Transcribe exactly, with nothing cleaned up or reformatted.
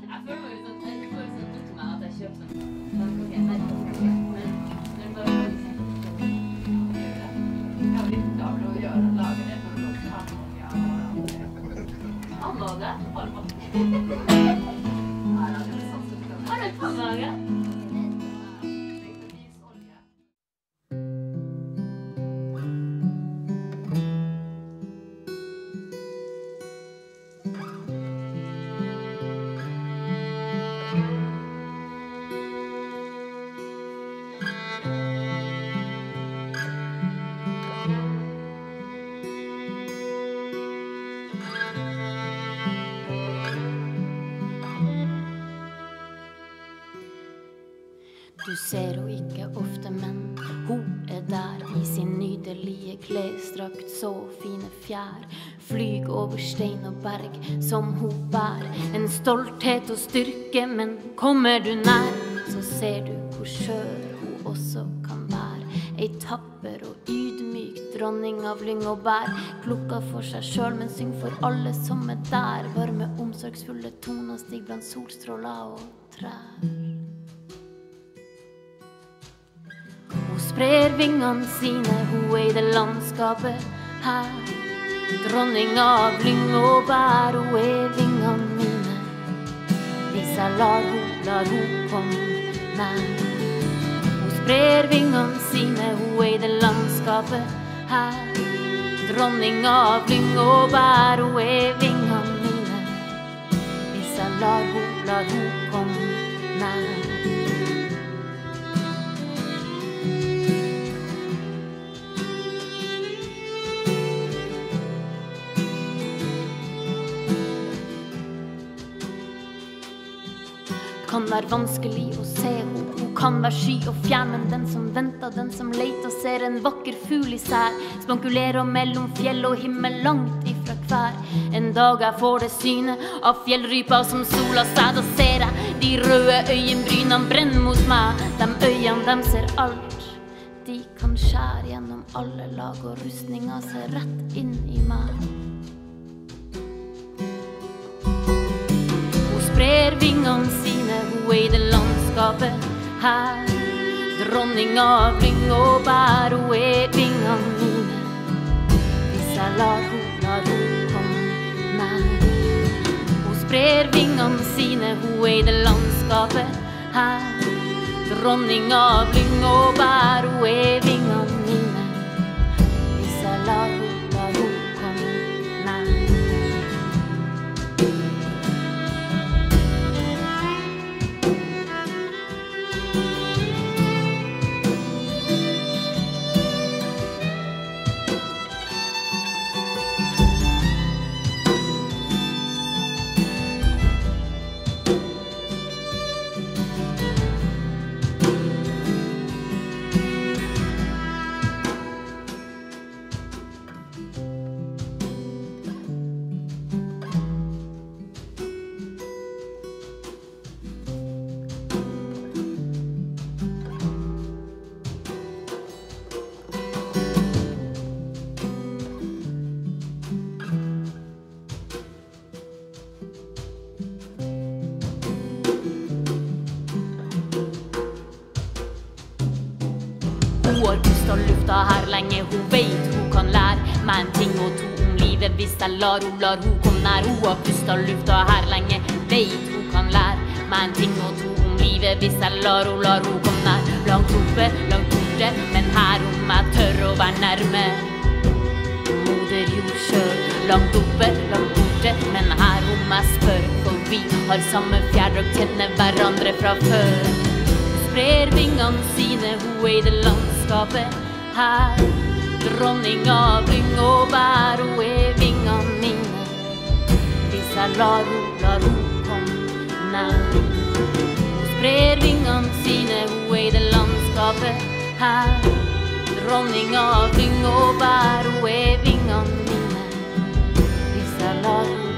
Jeg føler meg sånn, jeg får sånn vondt til meg at jeg kjøper sånn. Men det er bare å si. Jeg har litt daglig å gjøre, lage det for noen hamburger. Hamburger? Nei, det er sånn som det. Har du et hamburger? Du ser hun ikke ofte, men hun er der i sin nydelige klesdrakt, så fine fjær. Flyg over stein og berg som hun bær. En stolthet og styrke, men kommer du nær, så ser du hvor skjør hun også kan være. Ei tapper og ydmyk dronning av lyng og bær. Klukka for seg selv, men syng for alle som er der. Varme, omsorgsfulle toner stig blant solstråler og trær. Hun sprer vingene sine, hun er i det landskapet her. Dronning av lyng og bær, hun er vingene mine. Hvis jeg lar hun, lar hun komme nær. Hun sprer vingene sine, hun er i det landskapet her. Dronning av lyng og bær, hun er vingene mine. Hvis jeg lar hun, lar hun komme nær. Kan være vanskelig å se henne, hun kan være sky og fjern, men den som venter, den som leter, ser en vakker fugl i sær, spankulerer mellom fjell og himmel langt ifra hver. En dag jeg får det synet av fjellrypa som sola seg, da ser jeg de røde øyenbrynene brenner mot meg. De øynene, de ser alt, de kan skjære gjennom alle lag, og rustninga ser rett inn i meg. Sprer vingene sine, hun er i det landskapet her. Dronning av lyng og bær, hun er vingene mine. Hvis jeg lar hun, lar hun komme nær. Hun sprer vingene sine, hun er i det landskapet her. Dronning av lyng og bær, hun er vingene mine. Hvis jeg lar hun, lar hun komme nær. Hun har pustet lufta her lenge, hun vet hun kan lære meg en ting og to om livet. Hvis jeg lar hun, lar hun komme nær. Hun har pustet lufta her lenge, vet hun kan lære meg en ting og to om livet. Hvis jeg lar hun, lar hun komme nær. Langt oppe, langt borte, men her om jeg tør å være nærme moder jord sjøl. Langt oppe, langt borte, men her om jeg spør, for vi har samme fjærdrakt, kjenner hverandre fra før. Sprer vingene sine, hun er i det landskapet her. Dronning av lyng og bær, hun er vingene mine. Hvis jeg lar hun, lar hun komme nær. Hun sprer vingene sine, hun er i det landskapet her. Dronning av lyng og bær, hun er vingene mine. Hvis jeg lar hun